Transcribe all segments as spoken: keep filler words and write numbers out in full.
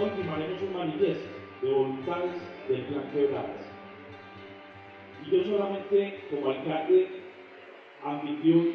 hoy firmaremos un manifiesto de voluntades del Plan Quebradas. Y yo solamente, como alcalde anfitrión,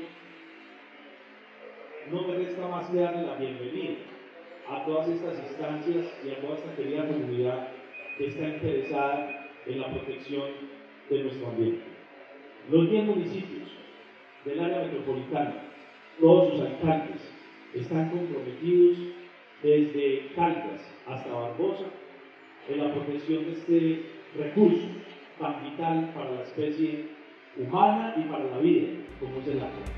no me resta más que darle la bienvenida a todas estas instancias y a toda esta querida comunidad que está interesada en la protección de nuestro ambiente. Los diez municipios del área metropolitana, todos sus alcaldes, están comprometidos desde Caldas hasta Barbosa en la protección de este recurso tan vital para la especie humana y para la vida, como es el agua.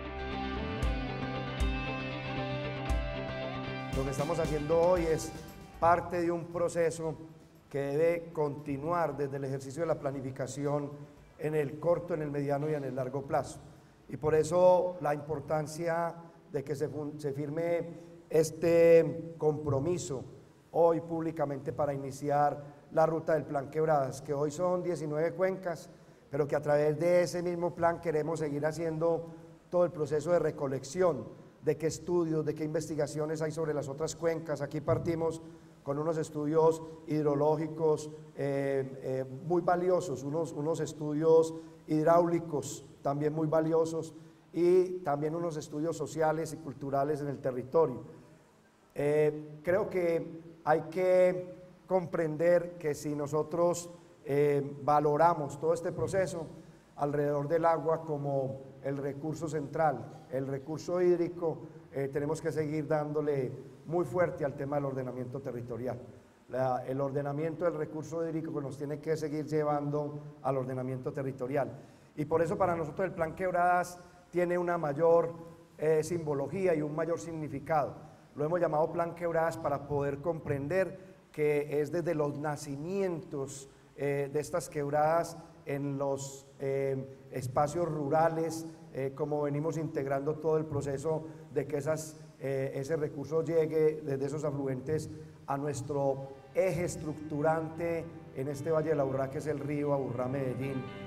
Lo que estamos haciendo hoy es parte de un proceso que debe continuar desde el ejercicio de la planificación en el corto, en el mediano y en el largo plazo. Y por eso la importancia de que se, se firme este compromiso hoy públicamente para iniciar la ruta del Plan Quebradas, que hoy son diecinueve cuencas, pero que a través de ese mismo plan queremos seguir haciendo todo el proceso de recolección, de qué estudios, de qué investigaciones hay sobre las otras cuencas. Aquí partimos con unos estudios hidrológicos eh, eh, muy valiosos, unos, unos estudios hidráulicos también muy valiosos y también unos estudios sociales y culturales en el territorio. Eh, creo que hay que comprender que si nosotros eh, valoramos todo este proceso alrededor del agua como el recurso central, el recurso hídrico, eh, tenemos que seguir dándole muy fuerte al tema del ordenamiento territorial. La, el ordenamiento del recurso hídrico nos tiene que seguir llevando al ordenamiento territorial. Y por eso para nosotros el Plan Quebradas tiene una mayor eh, simbología y un mayor significado. Lo hemos llamado Plan Quebradas para poder comprender que es desde los nacimientos eh, de estas quebradas en los eh, espacios rurales, eh, como venimos integrando todo el proceso de que esas, eh, ese recurso llegue desde esos afluentes a nuestro eje estructurante en este Valle de la Aburrá, que es el río Aburrá-Medellín,